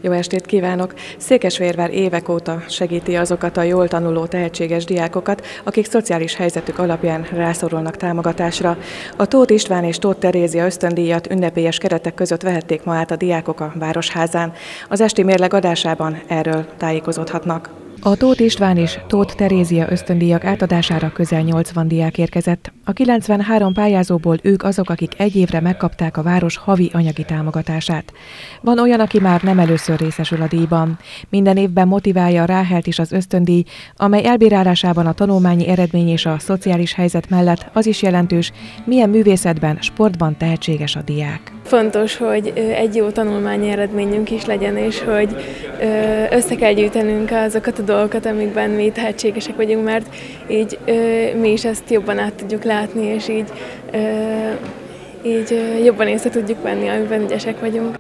Jó estét kívánok! Székesfehérvár évek óta segíti azokat a jól tanuló, tehetséges diákokat, akik szociális helyzetük alapján rászorulnak támogatásra. A Tóth István és Tóth Terézia ösztöndíjat ünnepélyes keretek között vehették ma át a diákok a Városházán. Az esti mérleg adásában erről tájékozódhatnak. A Tóth István és Tóth Terézia ösztöndíjak átadására közel 80 diák érkezett. A 93 pályázóból ők azok, akik egy évre megkapták a város havi anyagi támogatását. Van olyan, aki már nem először részesül a díjban. Minden évben motiválja a Ráhelt is az ösztöndíj, amely elbírálásában a tanulmányi eredmény és a szociális helyzet mellett az is jelentős, milyen művészetben, sportban tehetséges a diák. Fontos, hogy egy jó tanulmányi eredményünk is legyen, és hogy össze kell gyűjtenünk azokat a dolgokat, amikben mi tehetségesek vagyunk, mert így mi is ezt jobban át tudjuk látni, és így jobban észre tudjuk venni, amiben ügyesek vagyunk.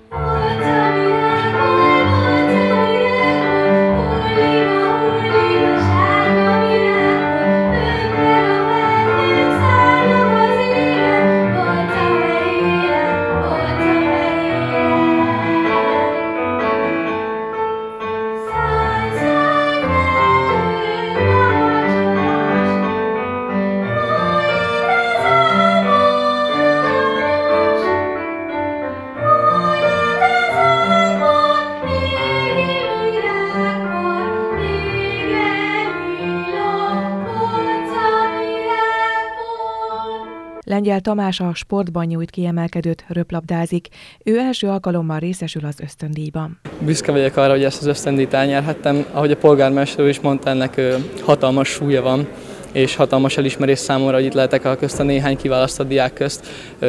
Lengyel Tamás a sportban nyújt kiemelkedőt, röplabdázik. Ő első alkalommal részesül az ösztöndíjban. Büszke vagyok arra, hogy ezt az ösztöndíjat elnyerhettem. Ahogy a polgármester is mondta, ennek hatalmas súlya van, és hatalmas elismerés számomra, hogy itt lehetek a közt a néhány kiválasztott diák közt,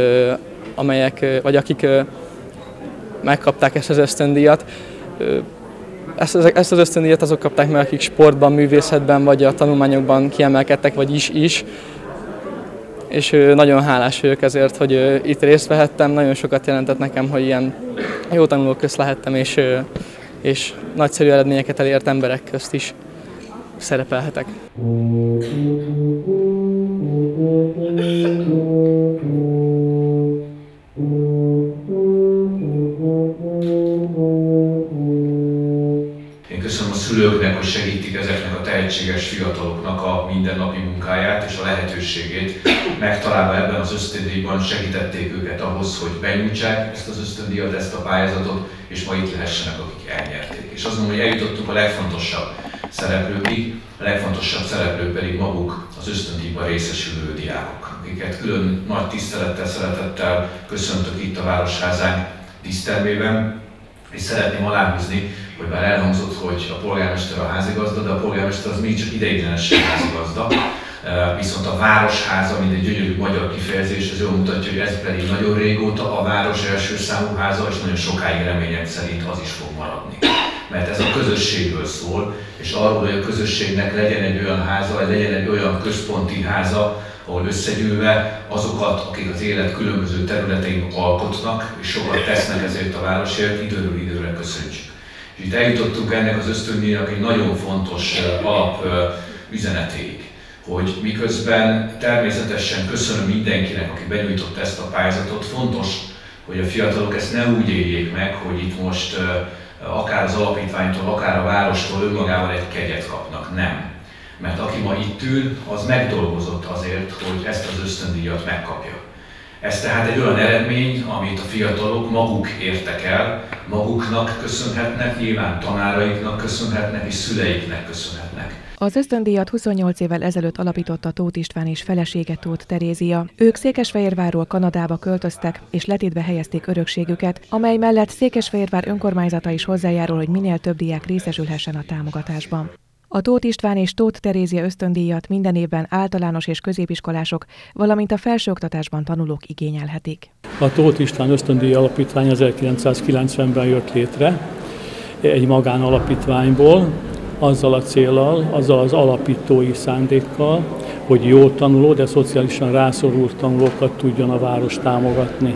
akik megkapták ezt az ösztöndíjat. Ezt az ösztöndíjat azok kapták meg, akik sportban, művészetben vagy a tanulmányokban kiemelkedtek, vagy is. És nagyon hálás vagyok ezért, hogy itt részt vehettem. Nagyon sokat jelentett nekem, hogy ilyen jó tanulók közt lehettem, és nagyszerű eredményeket elért emberek közt is szerepelhetek. Köszönöm a szülőknek, hogy segítik ezeknek a tehetséges fiataloknak a mindennapi munkáját és a lehetőségét. Megtalálva ebben az ösztöndíjban segítették őket ahhoz, hogy benyújtsák ezt az ösztöndíjat, ezt a pályázatot, és ma itt lehessenek, akik elnyerték. És azt mondom, hogy eljutottunk a legfontosabb szereplőkig, a legfontosabb szereplők pedig maguk az ösztöndíjban részesülő diákok, akiket külön nagy tisztelettel, szeretettel köszöntök itt a Városházánk dísztermében, és szeretném aláhúzni, hogy bár elhangzott, hogy a polgármester a házigazda, de a polgármester az még csak ideiglenesen házigazda. Viszont a Városháza, mint egy gyönyörű magyar kifejezés, ez jól mutatja, hogy ez pedig nagyon régóta a város első számú háza, és nagyon sokáig reményem szerint az is fog maradni. Mert ez a közösségről szól, és arról, hogy a közösségnek legyen egy olyan háza, legyen egy olyan központi háza, ahol összegyűlve azokat, akik az élet különböző területein alkotnak, és sokat tesznek ezért a városért, időről időre köszönjük. És itt eljutottunk ennek az ösztöndíjnak egy nagyon fontos alap üzenetéig, hogy miközben természetesen köszönöm mindenkinek, aki benyújtott ezt a pályázatot, fontos, hogy a fiatalok ezt ne úgy éljék meg, hogy itt most akár az alapítványtól, akár a várostól önmagával egy kegyet kapnak. Nem. Mert aki ma itt ül, az megdolgozott azért, hogy ezt az ösztöndíjat megkapja. Ez tehát egy olyan eredmény, amit a fiatalok maguk értek el, maguknak köszönhetnek, nyilván tanáraiknak köszönhetnek és szüleiknek köszönhetnek. Az ösztöndíjat 28 évvel ezelőtt alapította Tóth István és felesége Tóth Terézia. Ők Székesfehérvárról Kanadába költöztek és letétbe helyezték örökségüket, amely mellett Székesfehérvár önkormányzata is hozzájárul, hogy minél több diák részesülhessen a támogatásban. A Tóth István és Tóth Terézia ösztöndíjat minden évben általános és középiskolások, valamint a felsőoktatásban tanulók igényelhetik. A Tóth István ösztöndíj alapítvány 1990-ben jött létre egy magánalapítványból, azzal a céllal, azzal az alapítói szándékkal, hogy jó tanuló, de szociálisan rászorult tanulókat tudjon a város támogatni.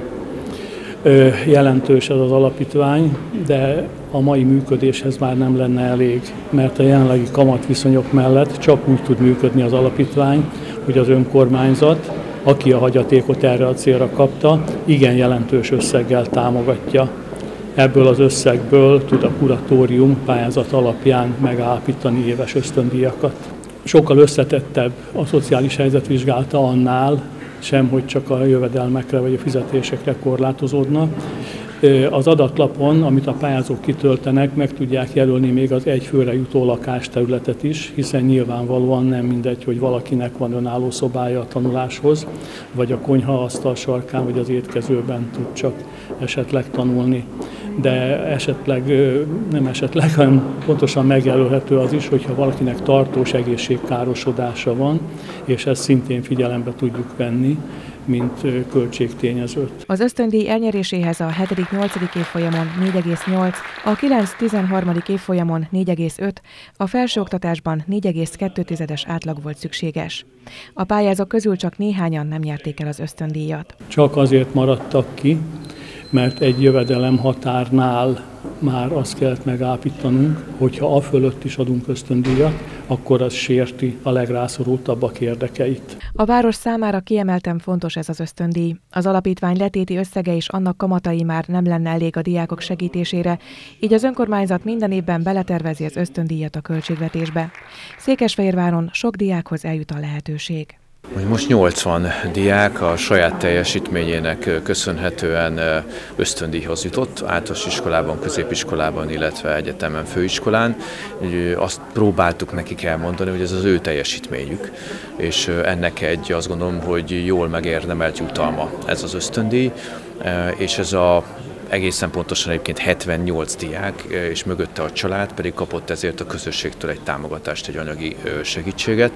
Jelentős ez az alapítvány, de a mai működéshez már nem lenne elég, mert a jelenlegi kamatviszonyok mellett csak úgy tud működni az alapítvány, hogy az önkormányzat, aki a hagyatékot erre a célra kapta, igen jelentős összeggel támogatja Ebből az összegből tud a kuratórium pályázat alapján megállapítani éves ösztöndíjakat. Sokkal összetettebb a szociális helyzetvizsgálata annál sem, hogy csak a jövedelmekre vagy a fizetésekre korlátozódna. Az adatlapon, amit a pályázók kitöltenek, meg tudják jelölni még az egy főre jutó lakásterületet is, hiszen nyilvánvalóan nem mindegy, hogy valakinek van önálló szobája a tanuláshoz, vagy a konyhaasztal sarkán, vagy az étkezőben tud csak esetleg tanulni. De hanem pontosan megjelölhető az is, hogyha valakinek tartós egészségkárosodása van, és ezt szintén figyelembe tudjuk venni, mint költségtényezőt. Az ösztöndíj elnyeréséhez a 7.-8. évfolyamon 4,8, a 9.-13. évfolyamon 4,5, a felsőoktatásban 4,2 átlag volt szükséges. A pályázók közül csak néhányan nem nyerték el az ösztöndíjat. Csak azért maradtak ki, mert egy jövedelem határnál már azt kellett megállapítanunk, hogyha a fölött is adunk ösztöndíjat, akkor az sérti a legrászorultabbak érdekeit. A város számára kiemelten fontos ez az ösztöndíj. Az alapítvány letéti összege és annak kamatai már nem lenne elég a diákok segítésére, így az önkormányzat minden évben beletervezi az ösztöndíjat a költségvetésbe. Székesfehérváron sok diákhoz eljut a lehetőség. Most 80 diák a saját teljesítményének köszönhetően ösztöndíjhoz jutott, általános iskolában, középiskolában, illetve egyetemen, főiskolán. Azt próbáltuk nekik elmondani, hogy ez az ő teljesítményük, és ennek azt gondolom, hogy jól megérdemelt jutalma ez az ösztöndíj, és ez egészen pontosan egyébként 78 diák, és mögötte a család pedig kapott ezért a közösségtől egy támogatást, egy anyagi segítséget.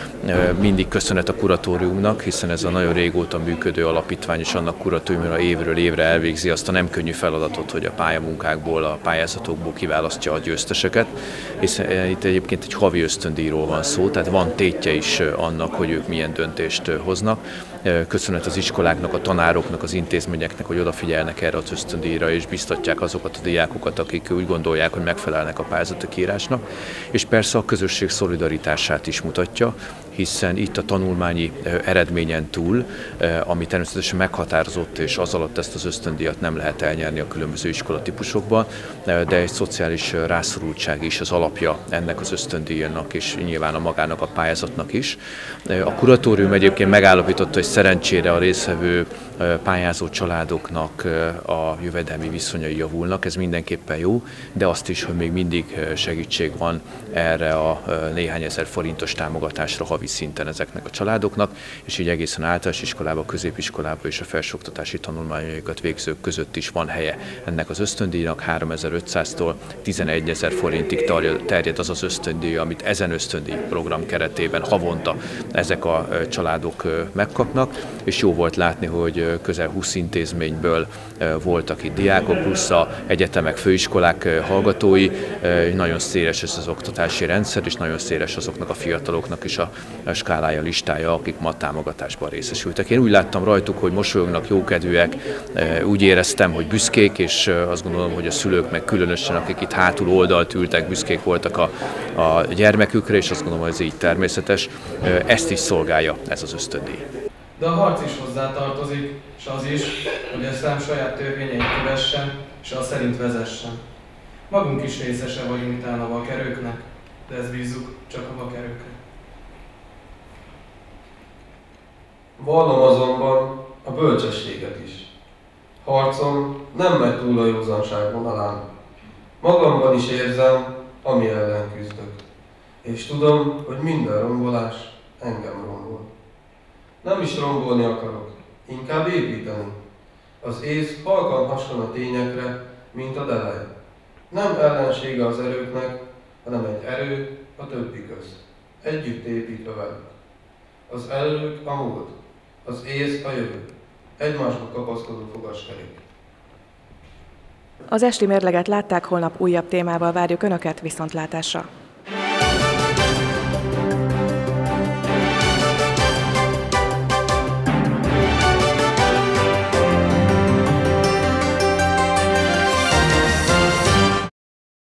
Mindig köszönet a kuratóriumnak, hiszen ez a nagyon régóta működő alapítvány, és annak kuratóriumra évről évre elvégzi azt a nem könnyű feladatot, hogy a pályamunkákból, a pályázatokból kiválasztja a győzteseket. Hiszen itt egyébként egy havi ösztöndíjról van szó, tehát van tétje is annak, hogy ők milyen döntést hoznak. Köszönet az iskoláknak, a tanároknak, az intézményeknek, hogy odafigyelnek erre az ösztöndíjra, és biztatják azokat a diákokat, akik úgy gondolják, hogy megfelelnek a pályázati kiírásnak. És persze a közösség szolidaritását is mutatja, hiszen itt a tanulmányi eredményen túl, ami természetesen meghatározott, és az alatt ezt az ösztöndíjat nem lehet elnyerni a különböző iskolatípusokban, de egy szociális rászorultság is az alapja ennek az ösztöndíjnak, és nyilván a magának a pályázatnak is. A kuratórium egyébként megállapította, hogy szerencsére a résztvevő pályázó családoknak a jövedelmi viszonyai javulnak, ez mindenképpen jó, de azt is, hogy még mindig segítség van erre a néhány ezer forintos támogatásra havi szinten ezeknek a családoknak, és így egészen általános iskolába, középiskolába és a felsőoktatási tanulmányokat végzők között is van helye ennek az ösztöndíjnak. 3500-tól 11 000 forintig terjed az az ösztöndíj, amit ezen ösztöndíj program keretében havonta ezek a családok megkapnak, és jó volt látni, hogy közel 20 intézményből voltak itt diákok, plusz a egyetemek, főiskolák hallgatói. Nagyon széles ez az oktatási rendszer, és nagyon széles azoknak a fiataloknak is a skálája, listája, akik ma támogatásban részesültek. Én úgy láttam rajtuk, hogy mosolyognak, jókedvűek, úgy éreztem, hogy büszkék, és azt gondolom, hogy a szülők meg különösen, akik itt hátul oldalt ültek, büszkék voltak a gyermekükre, és azt gondolom, hogy ez így természetes. Ezt is szolgálja ez az ösztöndíj. De a harc is hozzátartozik, és az is, hogy a szám saját törvényeit kövessen, és az szerint vezessen. Magunk is részese vagyunk talán a vakerőknek, de ezt bízzuk csak a vakerőkre. Vallom azonban a bölcsességet is. Harcom nem megy túl a józanság vonalán. Magamban is érzem, ami ellen küzdök. És tudom, hogy minden rombolás engem rombol. Nem is rombolni akarok, inkább építeni. Az ész halkan hasonl a tényekre, mint a delej. Nem ellensége az erőknek, hanem egy erő a többi közt. Együtt építve velük. Az elők a múlt, az ész a jövő. Egymásba kapaszkodó fogaskerék. Az esti mérleget látták, holnap újabb témával várjuk Önöket, viszontlátásra!